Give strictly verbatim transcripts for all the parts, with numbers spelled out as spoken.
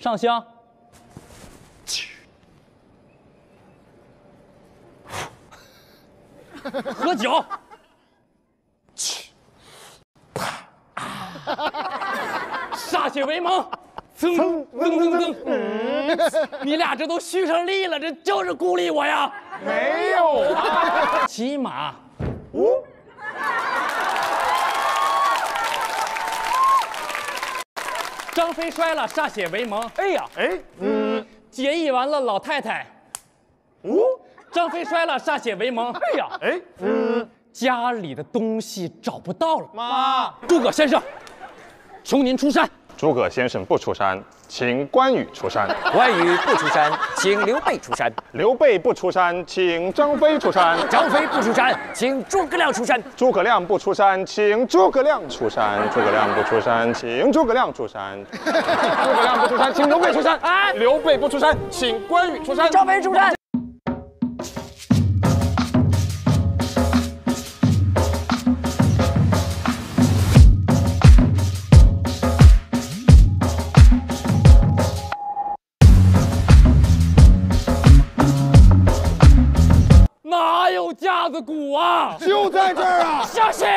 上香。喝酒。歃血为盟。噌噌噌噌。嗯，你俩这都续上力了，这就是孤立我呀？ 没有啊。 骑马。 哦。 张飞摔了，歃血为盟。哎呀， 哎，嗯， 结义完了，老太太。 哦， 张飞摔了，歃血为盟。哎呀， 哎，嗯， 家里的东西找不到了。 妈， 诸葛先生，求您出山。 诸葛先生不出山，请关羽出山。 关羽不出山，请刘备出山。 刘备不出山，请张飞出山。 张飞不出山，请诸葛亮出山。 诸葛亮不出山，请诸葛亮出山。诸葛亮不出山，请诸葛亮出山。诸葛亮不出山，请刘备出山。 哎， 刘备不出山，请关羽出山。 张飞出山。 哪有架子鼓啊？ 就在这儿啊！ 相信。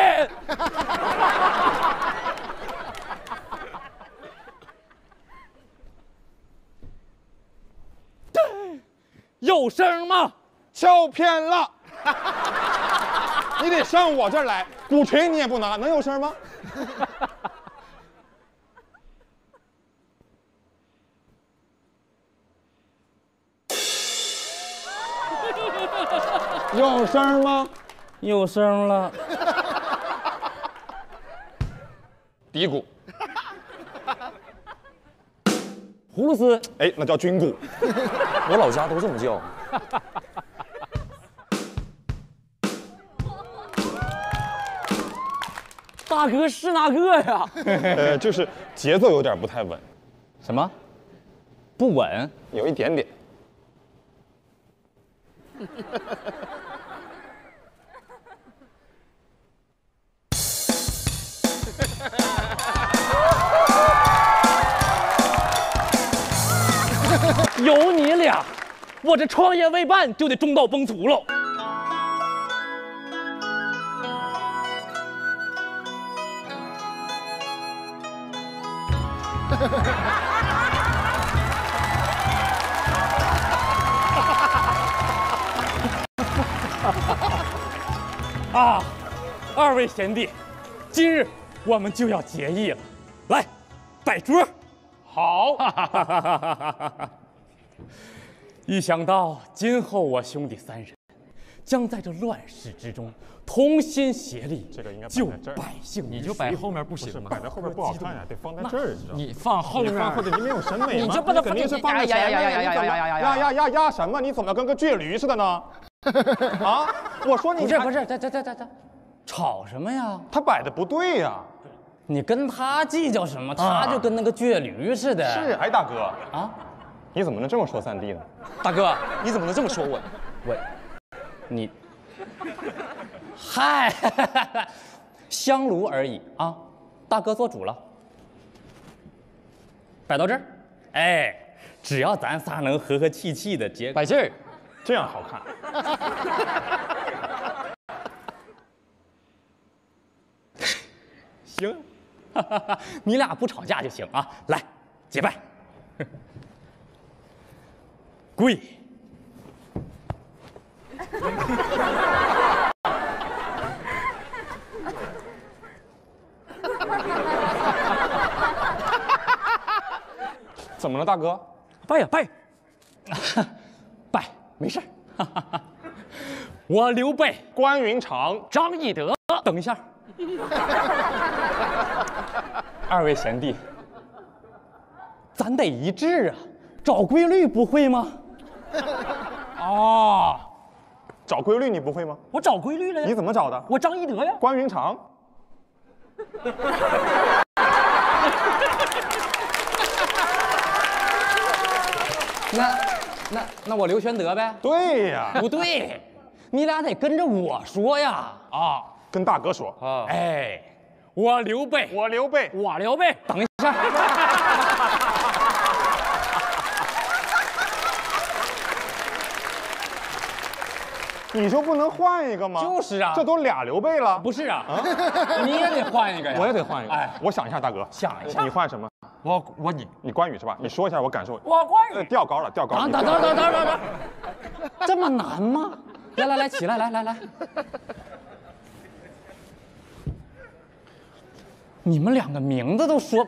有声吗？ 敲偏了。你得上我这儿来，鼓槌你也不拿，能有声吗？有声吗？ 有声了。 底鼓。 葫芦丝。 哎，那叫军鼓。 我老家都这么叫。 大哥是哪个呀？ 呃，就是节奏有点不太稳。 什么？不稳？ 有一点点。 有你俩，我这创业未半就得中道崩殂喽。啊，二位贤弟，今日我们就要结义了，来，摆桌。好。一想到今后我兄弟三人将在这乱世之中同心协力， 这个应该救摆在这儿百姓于水， 你就摆后面不行吗？ 摆在后边不好看呀，得放在这儿，知道吗？ 你放后面， 或者你没有审美吗？ 你就不能肯定是放在前面。 呀呀呀呀呀呀呀呀呀呀呀什么？你怎么跟个倔驴似的呢？啊！我说你不是不是，这这这这这，吵什么呀？ 他摆的不对呀。 你跟他计较什么？他就跟那个倔驴似的。 是，哎，大哥啊， 你怎么能这么说三弟呢？ 大哥，你怎么能这么说我？ 我，你，嗨，香炉而已啊！大哥做主了，摆到这儿，哎，只要咱仨能和和气气的结， 摆这儿， 这样好看。 行，你俩不吵架就行啊！来，结拜，跪。 怎么了，大哥？ 拜呀拜，拜，没事。我刘备、 关云长、 张翼德，等一下。二位贤弟，咱得一致啊！找规律不会吗？ 哦，找规律你不会吗？ 我找规律了呀！ 你怎么找的？ 我张翼德呀。 关云长。 那那那我刘玄德呗？ 对呀。 不对，你俩得跟着我说呀！ 啊，跟大哥说啊，哎，我刘备， 我刘备， 我刘备，等一下。 你就不能换一个吗？ 就是啊， 这都俩刘备了。 不是啊，你也得换一个呀。 我也得换一个。 哎， 我想一下，大哥， 想一下， 你换什么？ 我我你你关羽是吧？你说一下，我感受。 我关羽。 调高了，调高了。 等等等等等等，这么难吗？来来来，起来，来来来。你们两个名字都说。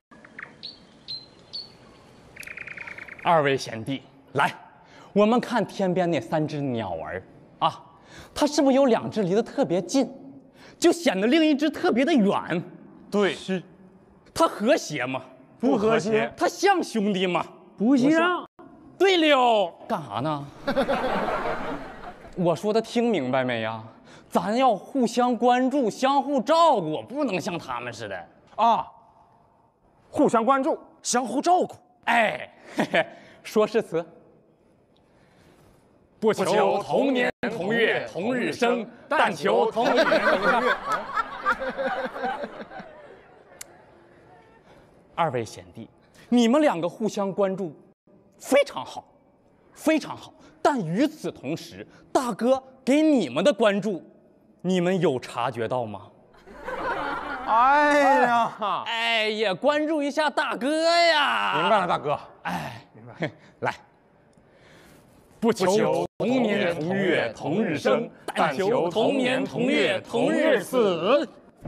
二位贤弟，来，我们看天边那三只鸟儿啊，它是不是有两只离得特别近，就显得另一只特别的远？ 对， 是。它和谐吗？ 不和谐。 它像兄弟吗？ 不像。 对了，干啥呢？我说的听明白没呀？咱要互相关注，相互照顾，不能像他们似的啊。互相关注， 相互照顾。 哎，嘿嘿，说诗词。不求同年同月同日生，但求同年同月。二位贤弟，你们两个互相关注，非常好，非常好。但与此同时，大哥给你们的关注，你们有察觉到吗？ 哎呀， 哎，也关注一下大哥呀！ 明白了，大哥。 哎，明白。来，不求同年同月同日生，但求同年同月同日死。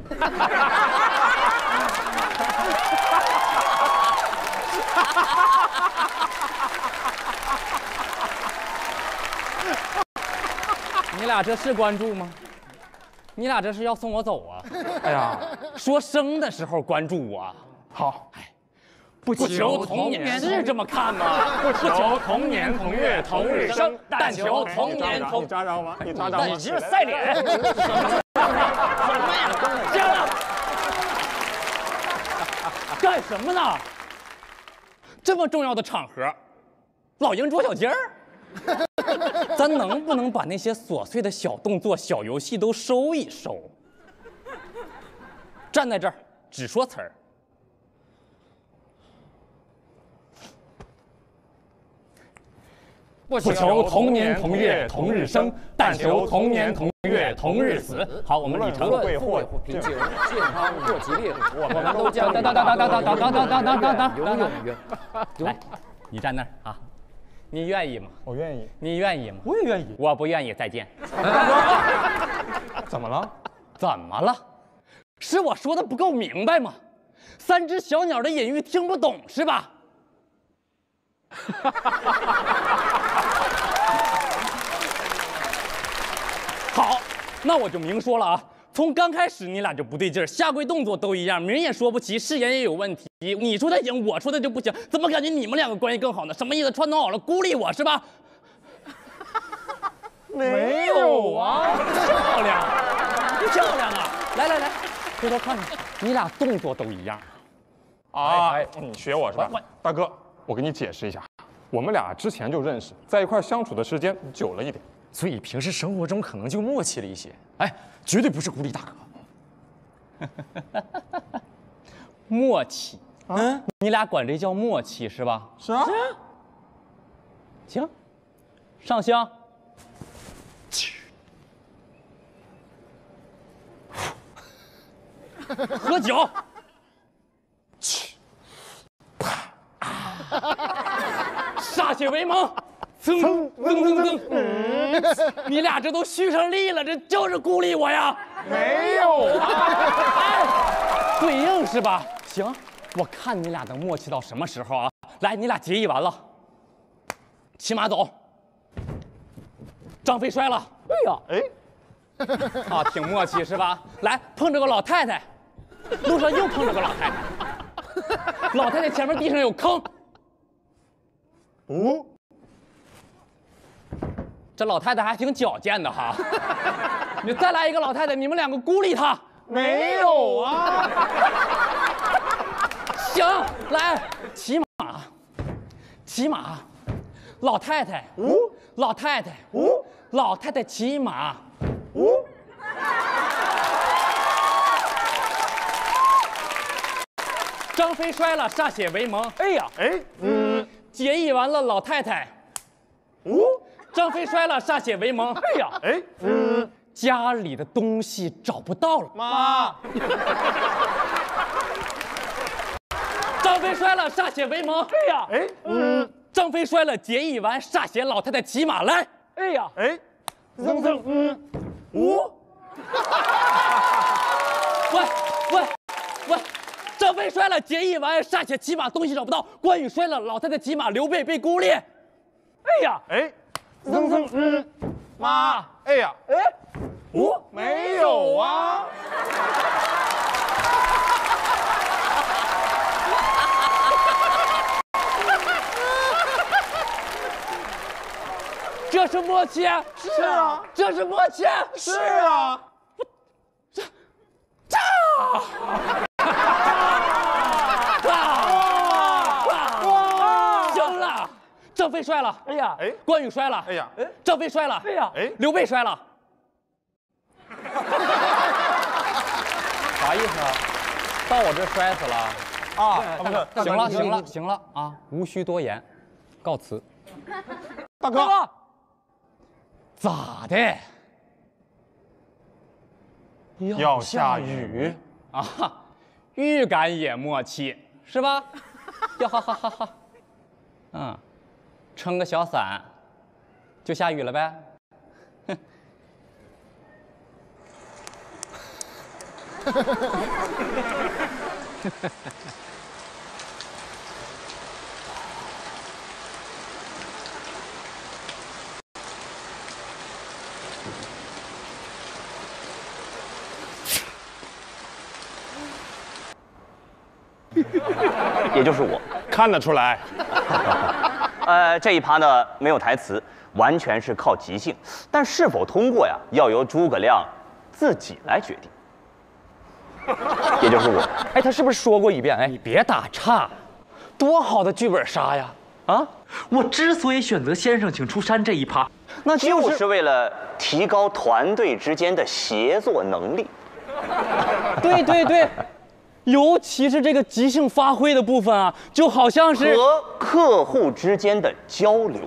你俩这是关注吗？你俩这是要送我走啊？ 哎呀， 说生的时候关注我。 好， 哎，不求同年是这么看吗？不求同年同月同日生，但求同年同。 你扎着吗？你扎着吗？ 你这是赛脸。什么呀？行了，干什么呢？这么重要的场合，老鹰捉小鸡儿。咱能不能把那些琐碎的小动作、小游戏都收一收？站在这儿只说词儿。不求同年同月同日生，但求同年同月同日死。好，我们礼成贵或平静，健康或吉利，我们都将等等等等等等等等等等等等， 永远远。 来，你站那儿啊。你愿意吗？ 我愿意。 你愿意吗？ 我也愿意。 我不愿意。再见。 怎么了？ 怎么了？是我说的不够明白吗？三只小鸟的隐喻听不懂是吧？好，那我就明说了啊。从刚开始你俩就不对劲儿，下跪动作都一样，名也说不齐，誓言也有问题。你说的行，我说的就不行，怎么感觉你们两个关系更好呢？什么意思？串通好了孤立我是吧？ 没有啊， 漂亮，漂亮啊！来来来，回头看看，你俩动作都一样啊！你学我是吧？大哥，我给你解释一下，我们俩之前就认识，在一块相处的时间久了一点， 所以平时生活中可能就默契了一些。哎，绝对不是孤立大哥。 默契，嗯，你俩管这叫默契是吧？ 是啊。 行，上香。喝酒。歃血为盟。噌噌噌噌，嗯，你俩这都续上力了，这就是孤立我呀？ 没有啊， 哎，对应是吧？行，我看你俩能默契到什么时候啊？来，你俩结义完了，骑马走。张飞摔了，哎呀，哎，啊，挺默契是吧？来，碰着个老太太，路上又碰着个老太太，老太太前面地上有坑， 哦。 这老太太还挺矫健的哈！你再来一个老太太，你们两个孤立她。 没有啊。 行，来骑马，骑马，老太太， 哦， 老太太， 哦， 老太太骑马， 哦。 张飞摔了，歃血为盟。哎呀， 哎，嗯， 结义完了，老太太， 哦， 张飞摔了，歃血为盟。哎呀， 哎，嗯， 家里的东西找不到了。 妈， 张飞摔了，歃血为盟。哎呀， 哎，嗯， 张飞摔了，结义完，歃血老太太骑马来。哎呀， 哎，扔扔，嗯， 五。喂喂喂！张飞摔了，结义完，歃血骑马，东西找不到。关羽摔了，老太太骑马，刘备被孤立。哎呀， 哎，扔扔，嗯，妈，哎呀， 哎，五没有啊。 这是默契。 是啊， 这是默契。 是啊。 炸！行了，张飞摔了，哎呀， 哎， 关羽摔了， 哎呀， 哎，张飞摔了，哎呀， 哎， 刘备摔了。啥意思啊？到我这摔死了啊？不是， 行了，行了，行了啊，无需多言，告辞。 大哥， 咋的？ 要下雨啊，预感也默契是吧？呀哈哈哈哈！嗯，撑个小伞，就下雨了呗。哼。 也就是我， 看得出来。 呃，这一趴呢没有台词，完全是靠即兴，但是否通过呀，要由诸葛亮自己来决定。也就是我， 哎，他是不是说过一遍？哎， 你别打岔，多好的剧本杀呀！啊， 我之所以选择先生请出山这一趴， 那就是为了提高团队之间的协作能力。 对对对。尤其是这个即兴发挥的部分啊，就好像是和客户之间的交流。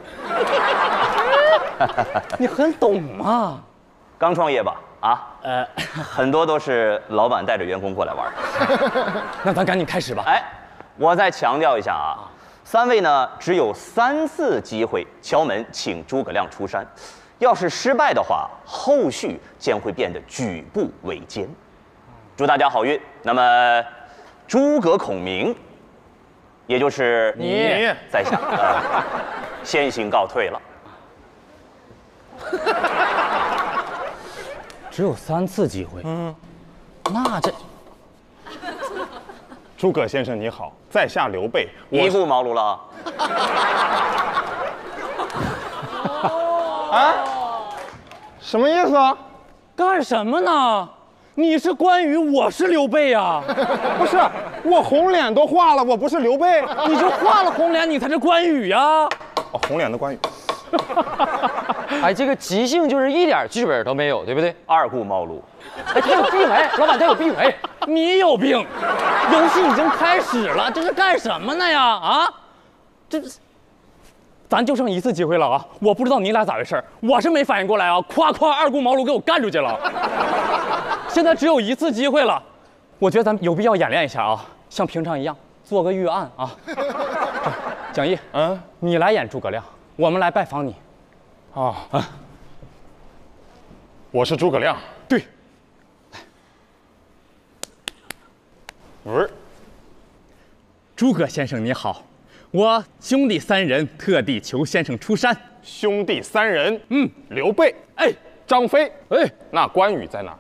你很懂嘛？ 刚创业吧？啊，呃，很多都是老板带着员工过来玩。 那咱赶紧开始吧。 哎，我再强调一下啊，三位呢只有三次机会敲门请诸葛亮出山，要是失败的话，后续将会变得举步维艰。祝大家好运。那么，诸葛孔明，也就是你， 在下，呃，先行告退了。 只有三次机会，嗯，那这， 诸葛先生你好，在下刘备， 一顾茅庐了。 啊？什么意思啊？ 干什么呢？你是关羽，我是刘备呀！ 不是，我红脸都画了，我不是刘备。 你就画了红脸，你才是关羽呀！ 哦，红脸的关羽。 哎，这个即兴就是一点剧本都没有，对不对？ 二顾茅庐。 哎，他有病哎，老板他有病哎， 你有病！游戏已经开始了，这是干什么呢呀？啊，这，咱就剩一次机会了啊！我不知道你俩咋回事，我是没反应过来啊！夸夸二顾茅庐给我干出去了。现在只有一次机会了，我觉得咱有必要演练一下啊，像平常一样做个预案啊。蒋毅，嗯，你来演诸葛亮，我们来拜访你。 啊啊！我是诸葛亮。 对。 喂， 诸葛先生你好，我兄弟三人特地求先生出山。 兄弟三人， 嗯， 刘备， 哎， 张飞， 哎， 那关羽在哪？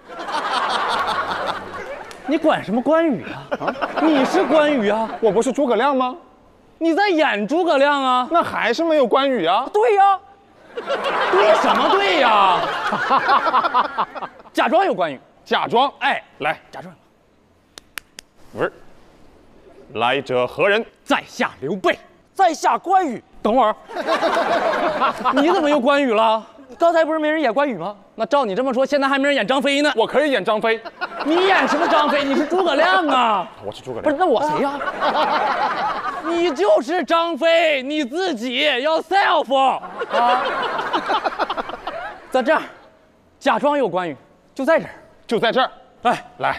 你管什么关羽啊？啊，你是关羽啊？ 我不是诸葛亮吗？ 你在演诸葛亮啊？ 那还是没有关羽啊？ 对呀、啊，对什么对呀、啊？假装有关羽， 假装， 哎， 来， 假装。 喂，来者何人？ 在下刘备， 在下关羽。 等会儿，你怎么又关羽了？ 刚才不是没人演关羽吗？ 那照你这么说，现在还没人演张飞呢。 我可以演张飞。 你演什么张飞？你是诸葛亮啊！ 我是诸葛亮。 不是，那我谁呀、啊？ 你就是张飞，你自己要 self 啊！在这儿，假装有关羽，就在这儿， 就在这儿。 哎， 来，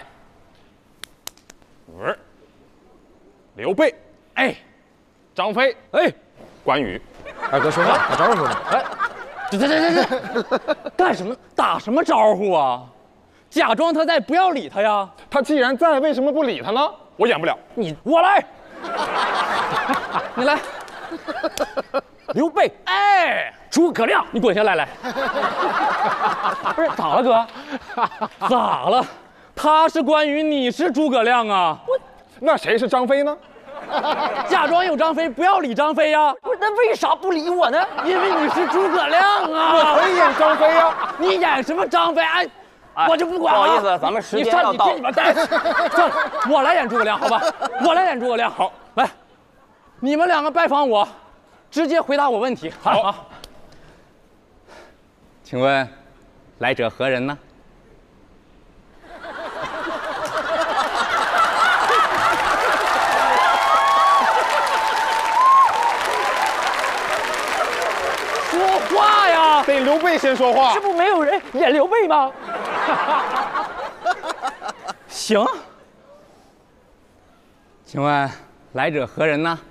呃刘备， 哎， 张飞， 哎， 关羽。 二哥说话打招呼呢。哎， 这这这这这，干什么？打什么招呼啊？假装他在，不要理他呀！ 他既然在，为什么不理他呢？我演不了。 你我来，你来， 刘备， 哎， 诸葛亮， 你滚下来来！不是咋了哥？咋了？他是关羽，你是诸葛亮啊！我那谁是张飞呢？ 假装有张飞，不要理张飞呀！ 不是，那为啥不理我呢？ 因为你是诸葛亮我啊！ 可以演张飞呀。 你演什么张飞？哎， 哎我就不管了。 不好意思，咱们时你间要到上你进。里边待。算了，我来演诸葛亮，好吧？我来演诸葛亮。好，来，你们两个拜访我，直接回答我问题。好啊。请问，来者何人呢？说话呀！ 得刘备先说话这。不没有人演刘备吗？ 行。请问来者何人呢？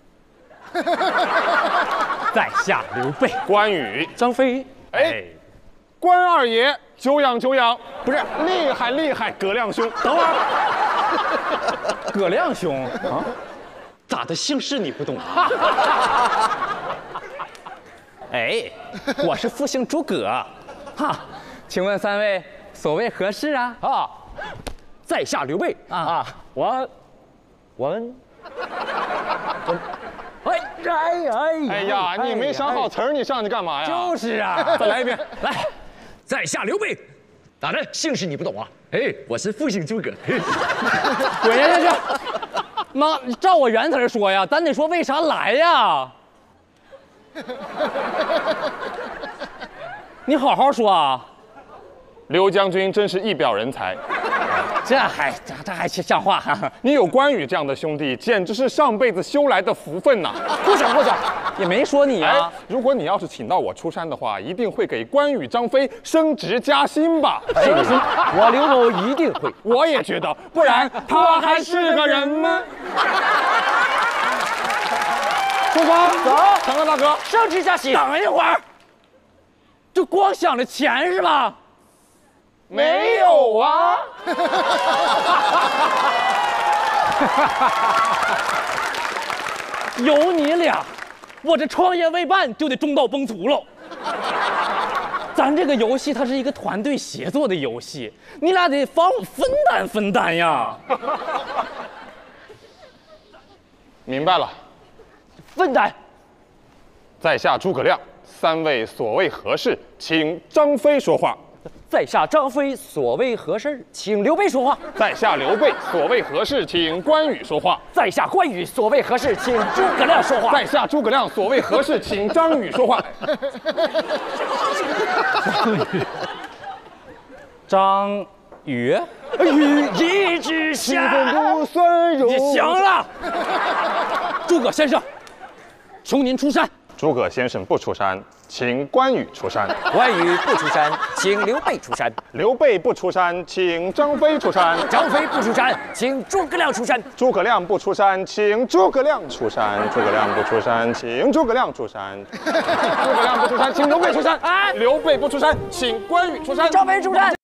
在下刘备。 关羽， 张飞， 哎，关二爷，久仰久仰。不是，厉害厉害，葛亮兄。 等会儿，葛亮兄啊，咋的姓氏你不懂啊？哎，我是复姓诸葛，哈，请问三位所谓何事啊？ 啊，在下刘备啊啊，我，我们，我，哎哎哎哎呀，你没想好词儿，你上去干嘛呀？ 就是啊， 再来一遍。 来， 在下刘备，咋的？姓氏你不懂啊？哎，我是复姓诸葛。嘿滚下去！妈，你照我原词说呀，咱得说为啥来呀？你好好说啊！ 刘将军真是一表人才， 这还这这还像话哈？ 你有关羽这样的兄弟，简直是上辈子修来的福分呐！ 过奖过奖，也没说你哎啊。， 如果你要是请到我出山的话，一定会给关羽、张飞升职加薪吧？ 是的，我刘某一定会。 我也觉得，不然他还是个人吗？出发，走，强哥大哥， 升职加薪。 等一会儿，就光想着钱是吧？ 没有啊。 有你俩，我这创业未半就得中道崩殂喽。咱这个游戏它是一个团队协作的游戏，你俩得帮我分担分担呀。 明白了， 分担。 在下诸葛亮，三位所谓何事？请张飞说话。 在下张飞，所谓何事？请刘备说话。 在下刘备，所谓何事？请关羽说话。 在下关羽，所谓何事？请诸葛亮说话。 在下诸葛亮，所谓何事？请张宇说话。 张宇， 羽一之清下。 风不算荣。 你行了。诸葛先生，求您出山。 诸葛先生不出山，请关羽出山。 关羽不出山，请刘备出山。 刘备不出山，请张飞出山。 张飞不出山，请诸葛亮出山。 诸葛亮不出山，请诸葛亮出山。诸葛亮不出山，请诸葛亮出山。诸葛亮不出山，请刘备出山。 哎刘备不出山，请关羽出山。 张飞出山。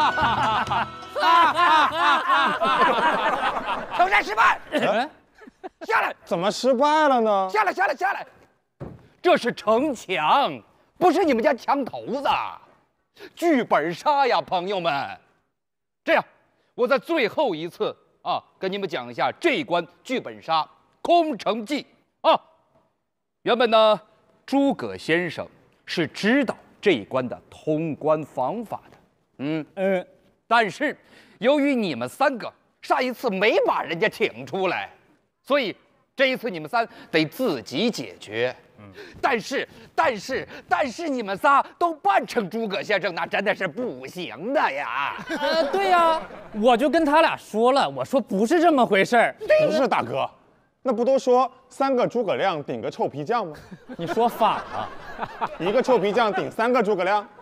挑战失败， 哎， 下来， 怎么失败了呢？ 下来，下来，下来。这是城墙，不是你们家墙头子。剧本杀呀，朋友们。这样，我在最后一次啊，跟你们讲一下这一关剧本杀空城计啊。原本呢，诸葛先生是知道这一关的通关方法的，嗯嗯，但是由于你们三个上一次没把人家请出来，所以这一次你们仨得自己解决。嗯，但是但是但是你们仨都扮成诸葛先生，那真的是不行的呀。 呃，对呀，我就跟他俩说了，我说不是这么回事儿。 不是大哥，那不都说三个诸葛亮顶个臭皮匠吗？ 你说反了， 一个臭皮匠顶三个诸葛亮。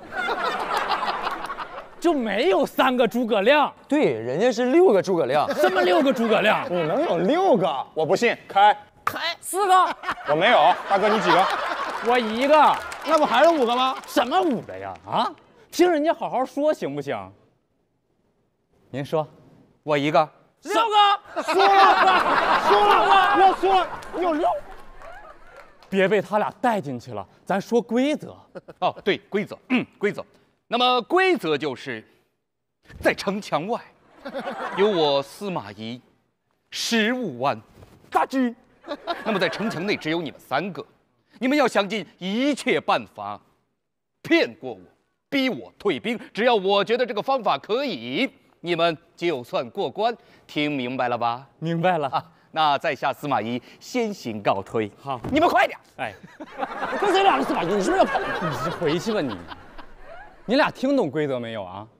就没有三个诸葛亮， 对，人家是六个诸葛亮。 什么六个诸葛亮？ 你能有六个？我不信，开。 开四个， 我没有，大哥你几个？ 我一个， 那不还是五个吗？ 什么五个呀？啊，听人家好好说行不行？您说， 我一个， 六个， 输了，输了，我输了，有六。 别被他俩带进去了，咱说规则。 哦，对，规则，嗯，规则。那么规则就是，在城墙外，有我司马懿十五万大军。那么在城墙内只有你们三个，你们要想尽一切办法骗过我，逼我退兵。只要我觉得这个方法可以，你们就算过关。听明白了吧？ 明白了啊。那在下司马懿先行告退。 好， 你们快点。 哎，跟谁俩是司马懿？你是不是要跑？你是回去吧你。你俩听懂规则没有啊？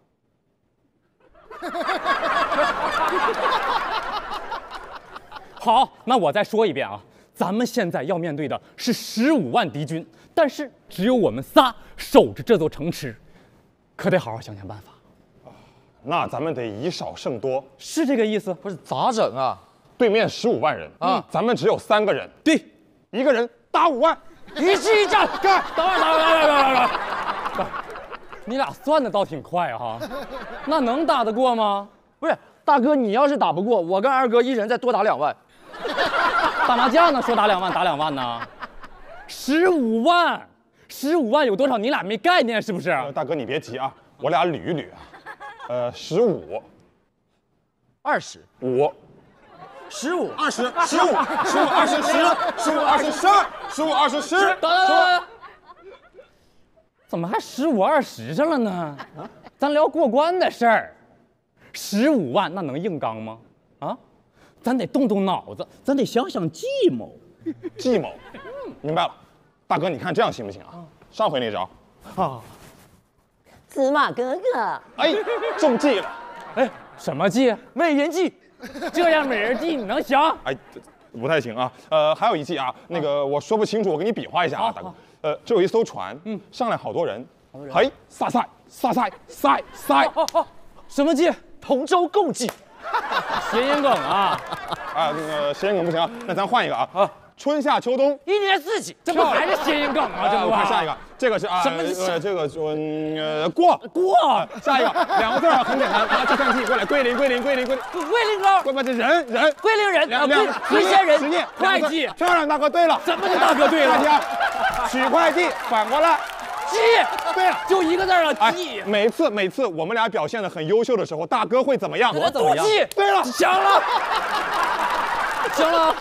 好，那我再说一遍啊，咱们现在要面对的是十五万敌军，但是只有我们仨守着这座城池，可得好好想想办法。 那咱们得以少胜多， 是这个意思？ 不是咋整啊？ 对面十五万人啊，咱们只有三个人， 对， 一个人打五万， 一骑一战，干！等会儿，等会儿，等会儿，等会儿，等会儿。你俩算的倒挺快哈，那能打得过吗？ 不是，大哥，你要是打不过，我跟二哥一人再多打两万。 打麻将呢，说打两万打两万呢，十五万，十五万有多少？你俩没概念是不是？ 呃、大哥你别急啊，我俩捋一捋啊。呃，十五， 二十五， 十五， 二十，十五，十五，二十，十，十五，二十，十二，十五，二十，十。 等等等，怎么还十五二十上了呢？咱聊过关的事儿，十五万那能硬刚吗？啊？咱得动动脑子，咱得想想计谋。 计谋，明白了。大哥，你看这样行不行啊？上回那招， 啊， 司马哥哥， 哎，中计了。 哎，什么计？ 美人计。 这样美人计你能降？ 哎，不太行啊。呃，还有一计啊，那个我说不清楚，我给你比划一下啊，大哥。呃，这有一艘船，嗯，上来好多人，嘿，撒赛撒赛赛赛， 哦哦，什么计？ 同舟共济。 谐音梗啊！ 啊，那个谐音梗不行啊，那咱换一个啊。啊，春夏秋冬， 一年四季，这不还是谐音梗吗？这不， 我看下一个，这个是啊， 什么？ 呃，这个嗯呃过过。 下一个两个字啊，很简单啊，计算器过来，桂林桂林桂林桂林， 桂林哥， 不不，这人人桂林人啊，桂桂仙人， 实业会计， 漂亮，大哥对了， 什么就大哥对了？ 取快递反过来。 计， 对了， 就一个字啊，计。 每次每次我们俩表现的很优秀的时候，大哥会怎么样？ 我怎么样？ 对了， 降了，降了。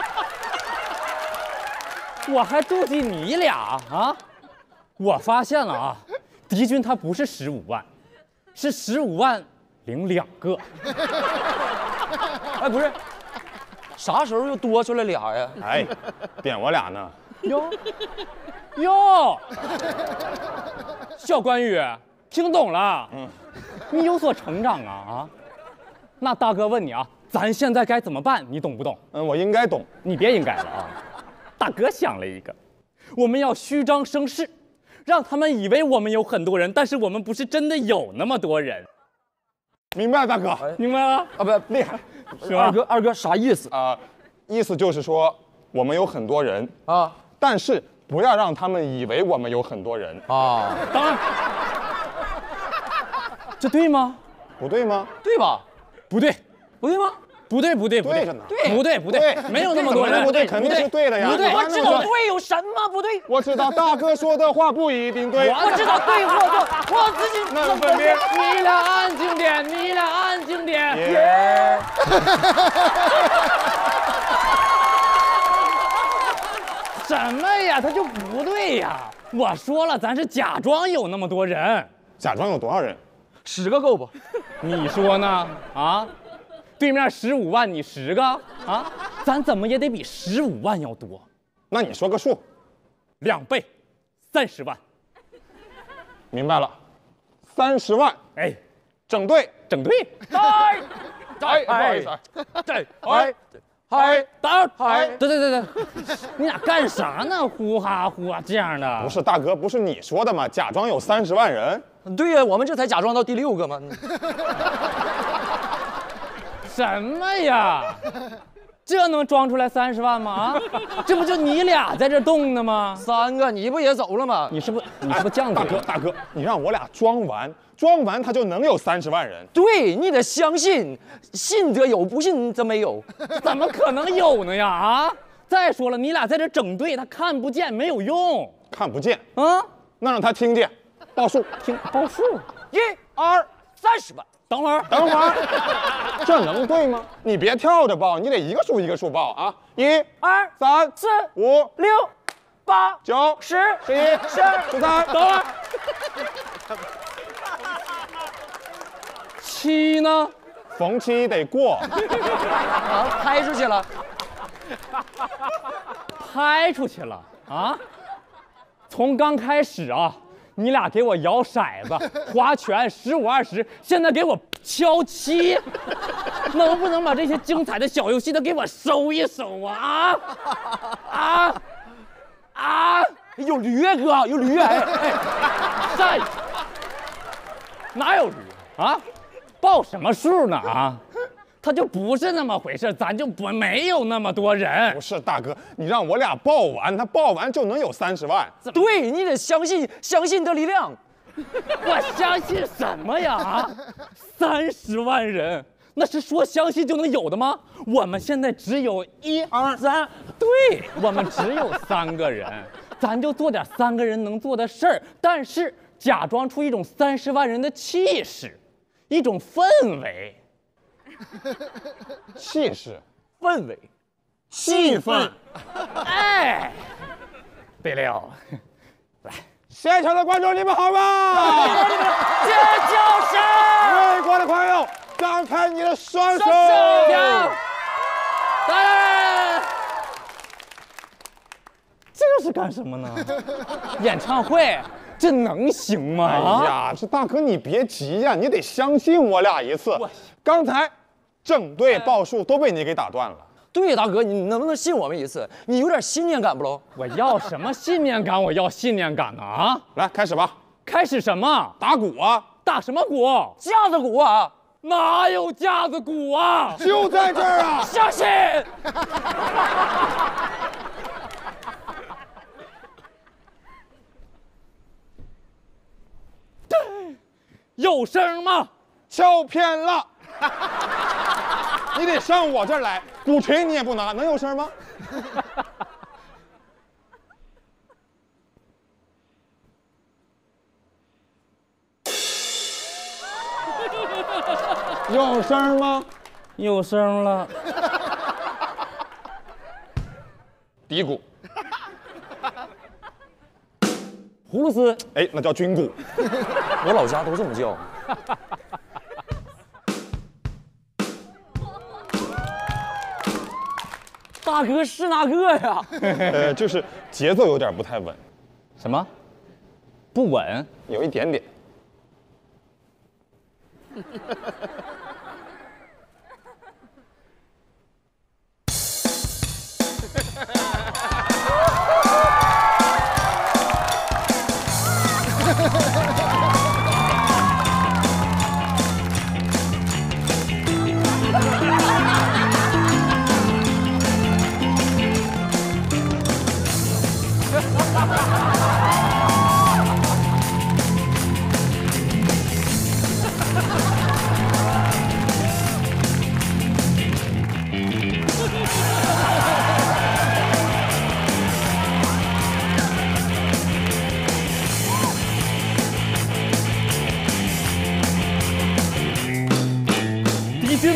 我还妒忌你俩啊！我发现了啊，敌军他不是十五万，是十五万零两个。 哎，不是，啥时候又多出来俩呀？ 哎，点我俩呢。 哟哟，小关羽，听懂了？嗯，你有所成长啊啊！那大哥问你啊，咱现在该怎么办？你懂不懂？ 嗯，我应该懂。 你别应该了啊！大哥想了一个，我们要虚张声势，让他们以为我们有很多人，但是我们不是真的有那么多人。 明白，大哥， 明白了啊？不， 厉害， 是吧？ 二哥，二哥啥意思啊？意思就是说我们有很多人啊， 但是不要让他们以为我们有很多人啊。 当然， 这对吗？ 不对吗？ 对吧？ 不对， 不对吗？ 不对，不对，不对对着呢， 不对，不对，没有那么多人， 不对，肯定是对的呀。 不对， 我知道对有什么不对？ 我知道大哥说的话不一定对。 我知道对或错，我自己能分辨。 你俩安静点，你俩安静点。 耶！ 什么呀？他就不对呀！我说了，咱是假装有那么多人， 假装有多少人？ 十个够不？ 你说呢？啊？对面十五万，你十个啊？咱怎么也得比十五万要多， 那你说个数。 两倍，三十万。 明白了，三十万。 哎， 整队， 整队。 哎，不好意思啊。 对， 哎，嗨， 打嗨对对对对，你俩干啥呢？呼哈呼哈这样的。 不是大哥，不是你说的吗？假装有三十万人。 对呀，我们这才假装到第六个嘛。 什么呀？这能装出来三十万吗？啊，这不就你俩在这动呢吗？ 三个，你不也走了吗？ 你是不是你是不是犟嘴？ 大哥大哥，你让我俩装完，装完他就能有三十万人。 对，你得相信，信则有，不信则没有。 怎么可能有呢呀？啊！再说了，你俩在这整队，他看不见，没有用。 看不见， 啊， 那让他听见，报数， 听报数。 一、二、三十万。 等会儿， 等会儿，这能对吗？你别跳着报，你得一个数一个数报啊！一、 二、 三、 四、 五、 六、八、 九、 十、 十一、 十二、 十三。 等会儿。七呢？ 逢七得过。 啊，拍出去了。 拍出去了啊！从刚开始啊，你俩给我摇骰子、划拳，十五二十，现在给我敲七，能不能把这些精彩的小游戏都给我收一收啊？啊啊！ 有驴啊，哥，有驴哎！ 站着，哪有驴啊？报什么数呢啊？他就不是那么回事，咱就不没有那么多人。 不是大哥，你让我俩报完，他报完就能有三十万。 对，你得相信，相信的力量。 我相信什么呀？啊，三十万人，那是说相信就能有的吗？我们现在只有一二三，对，我们只有三个人，咱就做点三个人能做的事儿，但是假装出一种三十万人的气势，一种氛围。 气势、 氛围、 气氛。 哎，对了，来， 现场的观众你们好吗？ 尖叫声！ 围观的朋友，张开你的双手。 来，这是干什么呢？演唱会，这能行吗？ 哎呀，这大哥你别急呀，你得相信我俩一次。刚才整队报数都被你给打断了。 对，大哥，你能不能信我们一次？你有点信念感不喽？ 我要什么信念感？我要信念感呢啊！ 来，开始吧。 开始什么？ 打鼓啊！ 打什么鼓？ 架子鼓啊！ 哪有架子鼓啊？ 就在这儿啊！ 相信。 有声吗？ 敲偏了。你得上我这儿来，鼓槌你也不拿，能有声吗？有声吗？ 有声了。 底鼓。 葫芦丝， 哎，那叫军鼓。 我老家都这么叫。大哥是哪个呀？ 呃，就是节奏有点不太稳， 什么？不稳？ 有一点点。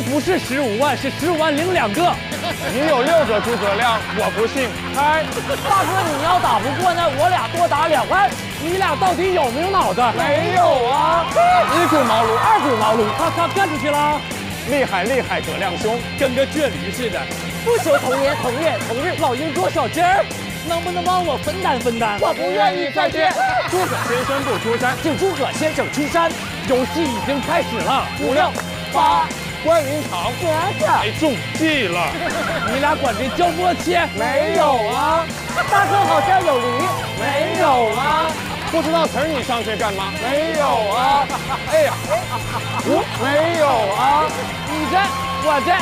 不是十五万，是十五万零两个。 你有六个诸葛亮，我不信。开， 大哥，你要打不过呢，我俩多打两万。你俩到底有没有脑子？ 没有啊！一股茅庐，二股茅庐， 他他干出去了， 厉害厉害，葛亮兄， 跟个倔驴似的。 不求同年同月同日， 老鹰捉小鸡儿，能不能帮我分担分担？ 我不愿意再见。 诸葛先生不出山， 请诸葛先生出山。游戏已经开始了。 五六八， 观云长， 哥哥， 太中计了。 你俩管这叫默契？ 没有啊， 大哥好像有理。 没有啊。不知道词儿你上去干嘛？没有啊。哎呀，我没有啊。 你这，我这。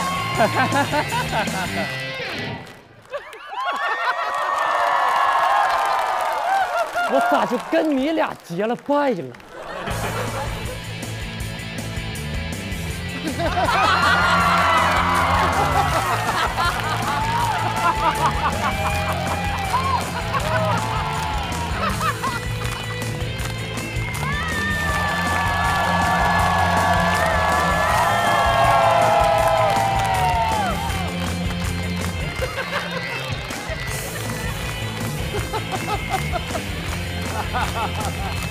我咋就跟你俩结了拜了？哈哈哈哈哈！